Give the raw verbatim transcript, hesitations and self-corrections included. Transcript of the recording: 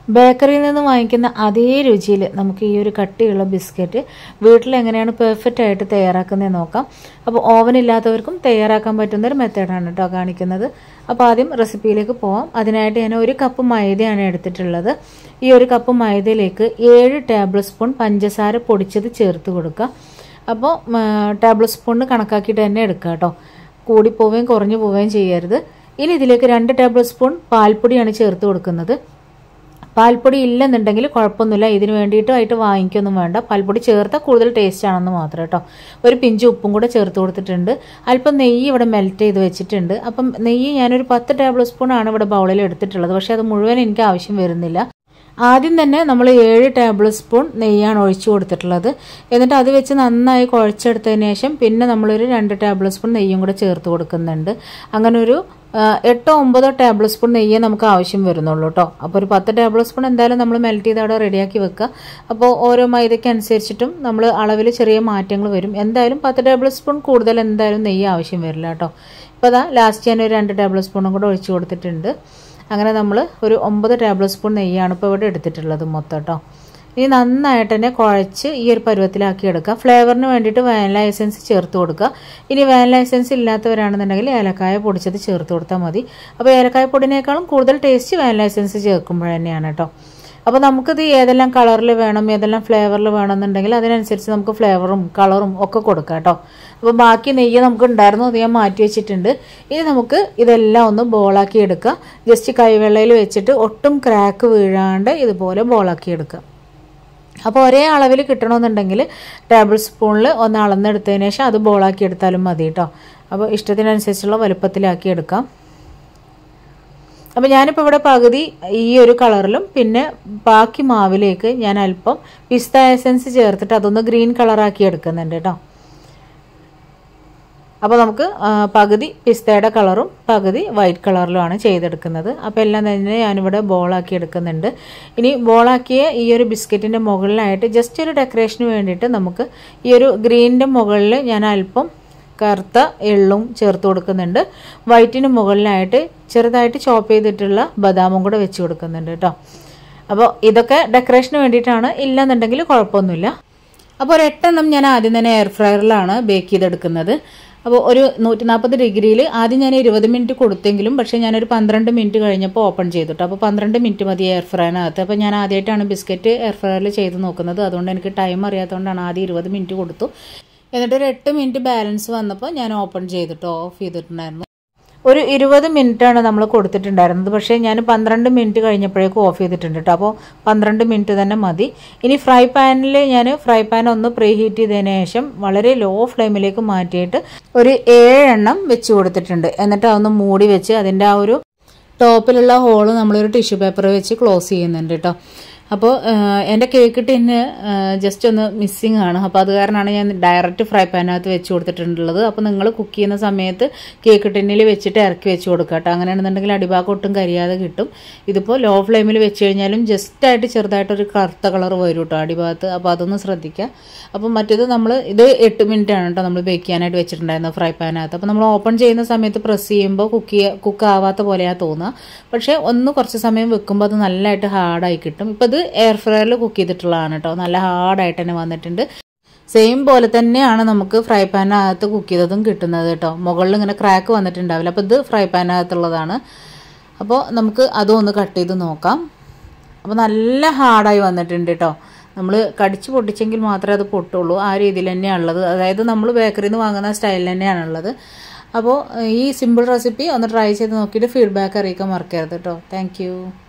ബേക്കറിയിൽ നിന്ന് വാങ്ങിക്കുന്ന അതേ രുചിയിൽ നമുക്ക് ഈ ഒരു കട്ടിയുള്ള ബിസ്ക്കറ്റ് വീട്ടിൽ എങ്ങനെയാണ് പെർഫെക്റ്റ് ആയിട്ട് തയ്യാറാക്കുന്നതെന്ന് നോക്കാം. അപ്പോൾ ഓവൻ ഇല്ലാത്തവർക്കും തയ്യാറാക്കാൻ പറ്റുന്ന ഒരു മെത്തേഡാണ് കേട്ടോ കാണിക്കുന്നത്. അപ്പോൾ ആദ്യം റെസിപ്പിയിലേക്ക് പോവാം. അതിനായിട്ട് ഞാൻ ഒരു കപ്പ് മൈദയാണ് എടുത്തിട്ടുള്ളത്. ഈ ഒരു കപ്പ് മൈദയിലേക്ക് ഏഴ് ടേബിൾ സ്പൂൺ പഞ്ചസാര പൊടിച്ചത് ചേർത്ത് കൊടുക്കുക. അപ്പോൾ ടേബിൾ സ്പൂണിന് കണക്കാക്കിയിട്ട് തന്നെ എടുക്കുക കേട്ടോ. കൂടിപ്പോവുകയും കുറഞ്ഞു പോവുകയും ചെയ്യരുത്. ഇനി ഇതിലേക്ക് രണ്ട് ടേബിൾ സ്പൂൺ പാൽപ്പൊടിയാണ് ചേർത്ത് കൊടുക്കുന്നത്. പാൽപ്പൊടി ഇല്ലെന്നുണ്ടെങ്കിൽ കുഴപ്പമൊന്നുമില്ല, ഇതിന് വേണ്ടിയിട്ടായിട്ട് വാങ്ങിക്കൊന്നും വേണ്ട. പാൽപ്പൊടി ചേർത്താൽ കൂടുതൽ ടേസ്റ്റ് ആണെന്ന് മാത്രം കേട്ടോ. ഒരു പിഞ്ച് ഉപ്പും കൂടെ ചേർത്ത് കൊടുത്തിട്ടുണ്ട്. അല്പം നെയ്യ് ഇവിടെ മെൽറ്റ് ചെയ്ത് വെച്ചിട്ടുണ്ട്. അപ്പം നെയ്യ് ഞാനൊരു പത്ത് ടേബിൾ സ്പൂൺ ആണ് ഇവിടെ ബൗളിൽ എടുത്തിട്ടുള്ളത്. പക്ഷേ അത് മുഴുവൻ എനിക്ക് ആവശ്യം വരുന്നില്ല. ആദ്യം തന്നെ നമ്മൾ ഏഴ് ടേബിൾ സ്പൂൺ നെയ്യാണ് ഒഴിച്ചു കൊടുത്തിട്ടുള്ളത്. എന്നിട്ട് അത് വെച്ച് നന്നായി കുഴച്ചെടുത്തതിന് ശേഷം പിന്നെ നമ്മളൊരു രണ്ട് ടേബിൾ സ്പൂൺ നെയ്യും കൂടെ ചേർത്ത് കൊടുക്കുന്നുണ്ട്. അങ്ങനെ ഒരു എട്ടോ ഒമ്പതോ ടേബിൾ സ്പൂൺ നെയ്യേ നമുക്ക് ആവശ്യം വരുന്നുള്ളൂ കേട്ടോ. അപ്പോൾ ഒരു പത്ത് ടേബിൾ സ്പൂൺ എന്തായാലും നമ്മൾ മെൽറ്റ് ചെയ്ത് അവിടെ റെഡിയാക്കി വെക്കുക. അപ്പോൾ ഓരോ മൈദയ്ക്ക് അനുസരിച്ചിട്ടും നമ്മൾ അളവിൽ ചെറിയ മാറ്റങ്ങൾ വരും. എന്തായാലും പത്ത് ടേബിൾ സ്പൂൺ കൂടുതൽ എന്തായാലും നെയ്യ് ആവശ്യം വരില്ല കേട്ടോ. ഇപ്പോൾ അതാ ലാസ്റ്റ് ഞാൻ ഒരു രണ്ട് ടേബിൾ സ്പൂണും കൂടെ ഒഴിച്ചു കൊടുത്തിട്ടുണ്ട്. അങ്ങനെ നമ്മൾ ഒരു ഒമ്പത് ടേബിൾ സ്പൂൺ നെയ്യാണ് ഇപ്പോൾ ഇവിടെ എടുത്തിട്ടുള്ളത് മൊത്തം കേട്ടോ. ഇനി നന്നായിട്ട് തന്നെ കുഴച്ച് ഈ ഒരു പരുവത്തിലാക്കി എടുക്കുക. ഫ്ലേവറിന് വേണ്ടിയിട്ട് വാനില എസൻസ് ചേർത്ത് കൊടുക്കുക. ഇനി വാനില എസൻസ് ഇല്ലാത്തവരാണെന്നുണ്ടെങ്കിൽ ഏലക്കായ പൊടിച്ചത് ചേർത്ത് കൊടുത്താൽ മതി. അപ്പോൾ ഏലക്കായ പൊടിനേക്കാളും കൂടുതൽ ടേസ്റ്റ് വാനില എസൻസ് ചേർക്കുമ്പോൾ തന്നെയാണ് കേട്ടോ. അപ്പോൾ നമുക്കിത് ഏതെല്ലാം കളറിൽ വേണം, ഏതെല്ലാം ഫ്ലേവറിൽ വേണമെന്നുണ്ടെങ്കിൽ അതിനനുസരിച്ച് നമുക്ക് ഫ്ലേവറും കളറും ഒക്കെ കൊടുക്കാം കേട്ടോ. അപ്പോൾ ബാക്കി നെയ്യ് നമുക്ക് ഉണ്ടായിരുന്നു, അത് ഞാൻ മാറ്റി വെച്ചിട്ടുണ്ട്. ഇനി നമുക്ക് ഇതെല്ലാം ഒന്ന് ബോളാക്കി എടുക്കുക. ജസ്റ്റ് കൈവെള്ളയിൽ വെച്ചിട്ട് ഒട്ടും ക്രാക്ക് വീഴാണ്ട് ഇതുപോലെ ബോളാക്കി എടുക്കുക. അപ്പോൾ ഒരേ അളവിൽ കിട്ടണമെന്നുണ്ടെങ്കിൽ ടേബിൾ സ്പൂണിൽ ഒന്ന് അളന്നെടുത്തതിന് ശേഷം അത് ബോളാക്കി എടുത്താലും മതി കേട്ടോ. അപ്പോൾ ഇഷ്ടത്തിനനുസരിച്ചുള്ള വലുപ്പത്തിലാക്കി എടുക്കാം. അപ്പോൾ ഞാനിപ്പോൾ ഇവിടെ പകുതി ഈ ഒരു കളറിലും പിന്നെ ബാക്കി മാവിലേക്ക് ഞാൻ അല്പം പിസ്ത എസൻസ് ചേർത്തിട്ട് അതൊന്ന് ഗ്രീൻ കളറാക്കി എടുക്കുന്നുണ്ട് കേട്ടോ. അപ്പോൾ നമുക്ക് പകുതി പിസ്തയുടെ കളറും പകുതി വൈറ്റ് കളറിലുമാണ് ചെയ്തെടുക്കുന്നത്. അപ്പോൾ എല്ലാം തന്നെ ഞാനിവിടെ ബോളാക്കി എടുക്കുന്നുണ്ട്. ഇനി ബോളാക്കിയ ഈ ഒരു ബിസ്ക്കറ്റിൻ്റെ മുകളിലായിട്ട് ജസ്റ്റ് ഒരു ഡെക്കറേഷന് വേണ്ടിയിട്ട് നമുക്ക് ഈ ഒരു ഗ്രീനിൻ്റെ മുകളിൽ ഞാൻ അല്പം കറുത്ത എള്ളും ചേർത്ത് കൊടുക്കുന്നുണ്ട്. വൈറ്റിന് മുകളിലായിട്ട് ചെറുതായിട്ട് ചോപ്പ് ചെയ്തിട്ടുള്ള ബദാമും കൂടെ വെച്ച് കൊടുക്കുന്നുണ്ട് കേട്ടോ. അപ്പോൾ ഇതൊക്കെ ഡെക്കറേഷന് വേണ്ടിയിട്ടാണ്, ഇല്ലെന്നുണ്ടെങ്കിൽ കുഴപ്പമൊന്നുമില്ല. അപ്പോൾ ഒരു എട്ടെണ്ണം ഞാൻ ആദ്യം തന്നെ എയർ ഫ്രയറിലാണ് ബേക്ക് ചെയ്തെടുക്കുന്നത്. അപ്പോൾ ഒരു നൂറ്റി നാൽപ്പത് ഡിഗ്രിയിൽ ആദ്യം ഞാൻ ഇരുപത് മിനിറ്റ് കൊടുത്തെങ്കിലും പക്ഷേ ഞാനൊരു പന്ത്രണ്ട് മിനിറ്റ് കഴിഞ്ഞപ്പോൾ ഓപ്പൺ ചെയ്തിട്ടു. അപ്പോൾ പന്ത്രണ്ട് മിനിറ്റ് മതി എയർ ഫ്രയറിനകത്ത്. അപ്പോൾ ഞാൻ ആദ്യമായിട്ടാണ് ബിസ്ക്കറ്റ് എയർ ഫ്രയറിൽ ചെയ്ത് നോക്കുന്നത്. അതുകൊണ്ട് എനിക്ക് ടൈം അറിയാത്തതുകൊണ്ടാണ് ആദ്യം ഇരുപത് മിനിറ്റ് കൊടുത്തു. എന്നിട്ട് ഒരു എട്ട് മിനിറ്റ് ബാലൻസ് വന്നപ്പോൾ ഞാൻ ഓപ്പൺ ചെയ്തിട്ട് ഓഫ് ചെയ്തിട്ടുണ്ടായിരുന്നു. ഒരു ഇരുപത് മിനിറ്റാണ് നമ്മൾ കൊടുത്തിട്ടുണ്ടായിരുന്നത്. പക്ഷേ ഞാൻ പന്ത്രണ്ട് മിനിറ്റ് കഴിഞ്ഞപ്പോഴേക്കും ഓഫ് ചെയ്തിട്ടുണ്ട് കേട്ടോ. അപ്പോൾ പന്ത്രണ്ട് മിനിറ്റ് തന്നെ മതി. ഇനി ഫ്രൈ പാനിൽ ഞാൻ ഫ്രൈ പാൻ ഒന്ന് പ്രീ ഹീറ്റ് ചെയ്തതിന് ശേഷം വളരെ ലോ ഫ്ലെയിമിലേക്ക് മാറ്റിയിട്ട് ഒരു ഏഴെണ്ണം വെച്ച് കൊടുത്തിട്ടുണ്ട്. എന്നിട്ട് അതൊന്ന് മൂടി വെച്ച് അതിൻ്റെ ആ ഒരു ടോപ്പിലുള്ള ഹോള് നമ്മളൊരു ടിഷ്യൂ പേപ്പർ വെച്ച് ക്ലോസ് ചെയ്യുന്നുണ്ട് കേട്ടോ. അപ്പോൾ എൻ്റെ കേക്ക് ടിന്ന് ജസ്റ്റ് ഒന്ന് മിസ്സിങ് ആണ്. അപ്പോൾ അത് കാരണമാണ് ഞാൻ ഡയറക്റ്റ് ഫ്രൈ പാനകത്ത് വെച്ച് കൊടുത്തിട്ടുള്ളത്. അപ്പോൾ നിങ്ങൾ കുക്ക് ചെയ്യുന്ന സമയത്ത് കേക്ക് ടിന്നിൽ വെച്ചിട്ട് ഇറക്കി വെച്ച് കൊടുക്കുക കേട്ടോ. അങ്ങനെയാണെന്നുണ്ടെങ്കിൽ അടിഭാഗം ഒട്ടും കരിയാതെ കിട്ടും. ഇതിപ്പോൾ ലോ ഫ്ലെയിമിൽ വെച്ച് കഴിഞ്ഞാലും ജസ്റ്റായിട്ട് ചെറുതായിട്ടൊരു കറുത്ത കളർ വരും കേട്ടോ അടിഭാഗത്ത്. അപ്പോൾ അതൊന്ന് ശ്രദ്ധിക്കുക. അപ്പോൾ മറ്റേത് നമ്മൾ ഇത് എട്ട് മിനിറ്റ് ആണ് കേട്ടോ നമ്മൾ ബേക്ക് ചെയ്യാനായിട്ട് വെച്ചിട്ടുണ്ടായിരുന്നത് ഫ്രൈ പാനകത്ത്. അപ്പോൾ നമ്മൾ ഓപ്പൺ ചെയ്യുന്ന സമയത്ത് പ്രസ് ചെയ്യുമ്പോൾ കുക്ക് കുക്ക് ആവാത്ത പോലെയാണ് തോന്നുക. പക്ഷേ ഒന്ന് കുറച്ച് സമയം വെക്കുമ്പോൾ അത് നല്ലതായിട്ട് ഹാർഡായി കിട്ടും. ഇപ്പോൾ ഇത് എയർ ഫ്രയറിൽ കുക്ക് ചെയ്തിട്ടുള്ളതാണ് കേട്ടോ. നല്ല ഹാർഡായിട്ട് തന്നെ വന്നിട്ടുണ്ട്. സെയിം പോലെ തന്നെയാണ് നമുക്ക് ഫ്രൈ പാനകത്ത് കുക്ക് ചെയ്തതും കിട്ടുന്നത് കേട്ടോ. മുകളിൽ ഇങ്ങനെ ക്രാക്ക് വന്നിട്ടുണ്ടാവില്ല. അപ്പോൾ ഇത് ഫ്രൈ പാനകത്തുള്ളതാണ്. അപ്പോൾ നമുക്ക് അതും ഒന്ന് കട്ട് ചെയ്ത് നോക്കാം. അപ്പോൾ നല്ല ഹാർഡായി വന്നിട്ടുണ്ട് കേട്ടോ. നമ്മൾ കടിച്ച് പൊട്ടിച്ചെങ്കിൽ മാത്രമേ അത് പൊട്ടുള്ളൂ. ആ രീതിയിൽ തന്നെയാണുള്ളത്. അതായത് നമ്മൾ ബേക്കറിയിൽ നിന്ന് വാങ്ങുന്ന സ്റ്റൈലിൽ തന്നെയാണുള്ളത്. അപ്പോൾ ഈ സിമ്പിൾ റെസിപ്പി ഒന്ന് ട്രൈ ചെയ്ത് നോക്കിയിട്ട് ഫീഡ്ബാക്ക് അറിയിക്കാൻ മറക്കരുത് കേട്ടോ. താങ്ക്